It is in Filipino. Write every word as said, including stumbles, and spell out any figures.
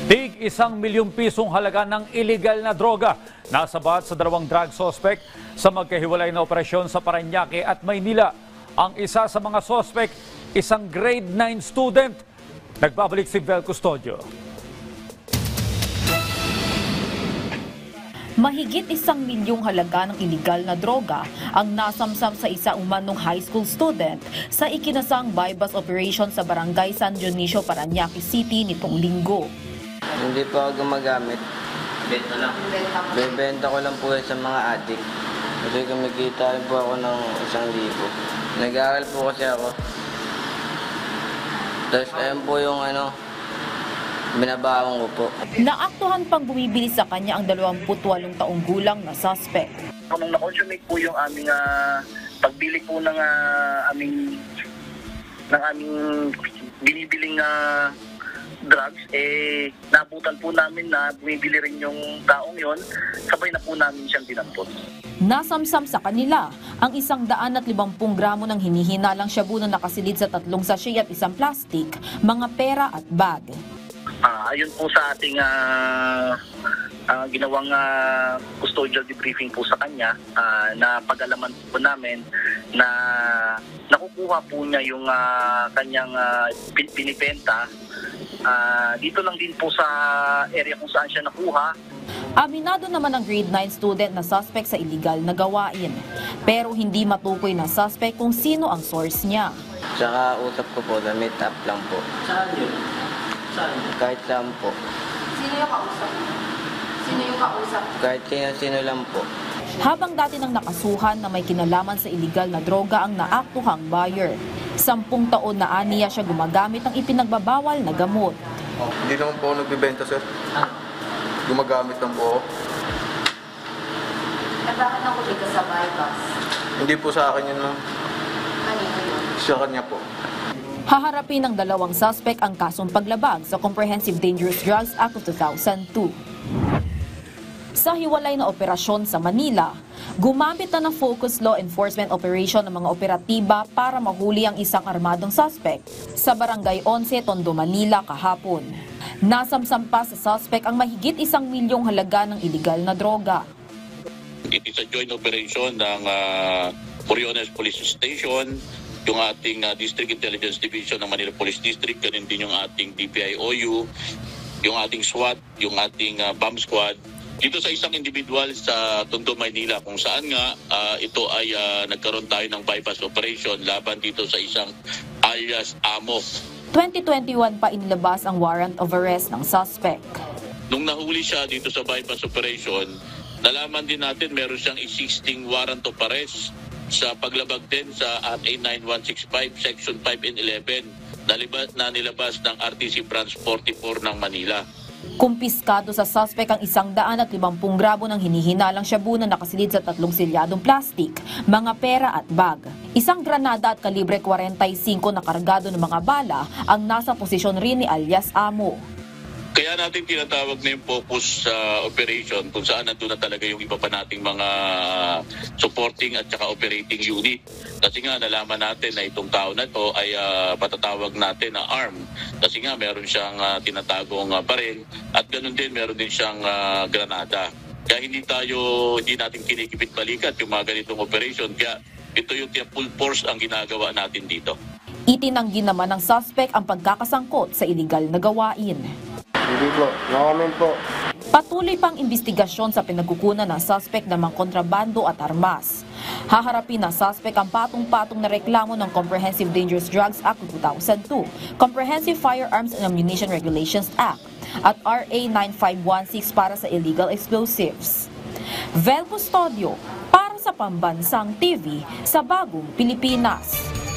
Tig isang milyong pisong halaga ng illegal na droga nasabat sa dalawang drug suspect sa magkahiwalay na operasyon sa Parañaque at Maynila. Ang isa sa mga suspect, isang grade nine student. Nagbabalik si Vel Custodio. Mahigit isang milyong halaga ng iligal na droga ang nasamsam sa isa umanong high school student sa ikinasang bypass operation sa barangay San Dionisio, Parañaque City nitong linggo. Hindi po ako gumagamit. Benta lang. Bebenta ko lang po yan sa mga adik. Kasi kumikita rin po ako ng isang libo. Nag-aaral po kasi ako. Tapos ayun po yung ano, binabaong ko po. Naaktuhan pang bumibili sa kanya ang dalawampu't walong taong gulang na suspect. Nung na-consummate po yung aming uh, pagbili po ng uh, aming ng aming binibiling uh, drugs, eh nabutan po namin na bumibili rin yung taong yon, sabay na po namin siyang dinampot. Nasamsam sa kanila ang isang daan at limampung gramo ng hinihinalang shabu na nakasilid sa tatlong sachet at isang plastic, mga pera at bag. Uh, ayun po sa ating uh, uh, ginawang uh, custodial debriefing po sa kanya, uh, na pag-alaman po namin na nakukuha po niya yung uh, kanyang uh, binibenta. Uh, dito lang din po sa area kung saan siya nakuha. Aminado naman ang grade nine student na suspect sa illegal na gawain. Pero hindi matukoy na suspect kung sino ang source niya. Tsaka usap ko po, na meet up lang po. Saan yun? Saan? Kahit saan po. Sino yung kausap? Sino yung kausap? Kahit sino-sino lang po. Habang dati nang nakasuhan na may kinalaman sa illegal na droga ang naaktuhang buyer. Sampung taon na aniya siya gumagamit ng ipinagbabawal na gamot. Oh, hindi naman po ako nagbibenta, sir. Ah. Gumagamit lang po ako. At bakit nakuli ka sa bypass? Hindi po sa akin yun, ma'am. Kanino yun? Sa kanya po. Haharapin ng dalawang suspect ang kasong paglabag sa Comprehensive Dangerous Drugs Act of two thousand two. Sa hiwalay na operasyon sa Manila, gumamit na ng focused law enforcement operation ng mga operatiba para mahuli ang isang armadong suspect sa Barangay eleven, Tondo, Manila kahapon. Nasamsam pa sa suspect ang mahigit isang milyong halaga ng iligal na droga. It is a joint operation ng uh, Coriones Police Station, yung ating uh, District Intelligence Division ng Manila Police District, ganun din yung ating D P I O U, yung ating SWAT, yung ating uh, bomb squad, dito sa isang individual sa Tondo, Maynila, kung saan nga uh, ito ay uh, nagkaroon tayo ng bypass operation laban dito sa isang alias Amo. twenty twenty-one pa inilabas ang warrant of arrest ng suspect. Nung nahuli siya dito sa bypass operation, nalaman din natin meron siyang existing warrant of arrest sa paglabag din sa R A nine one six five Section five and eleven na, libas, na nilabas ng R T C Branch forty-four ng Manila. Kumpiskado sa suspect ang isang daan at limampung gramo ng hinihinalang shabu na nakasilid sa tatlong silyadong plastic, mga pera at bag. Isang granada at kalibre forty-five na kargado ng mga bala ang nasa posisyon rin ni alias Amo. Kaya natin tinatawag na yung focus uh, operation kung saan nandun na talaga yung iba pa nating mga supporting at saka operating unit. Kasi nga nalaman natin na itong tao na ito ay uh, patatawag natin na arm. Kasi nga meron siyang uh, tinatagong uh, baril at ganun din meron din siyang uh, granada. Kaya hindi tayo, hindi natin kinikipit balikat yung mga ganitong operation. Kaya ito yung full force ang ginagawa natin dito. Itinanggi naman ng suspect ang pagkakasangkot sa iligal na gawain. Hindi po. No-comment po. Patuloy pang investigasyon sa pinagkukunan ng suspect ng mga kontrabando at armas. Haharapin ng suspect ang patong-patong na reklamo ng Comprehensive Dangerous Drugs Act of two thousand two, Comprehensive Firearms and Ammunition Regulations Act at R A nine five one six para sa illegal explosives. Vel Custodio para sa Pambansang T V sa Bagong Pilipinas.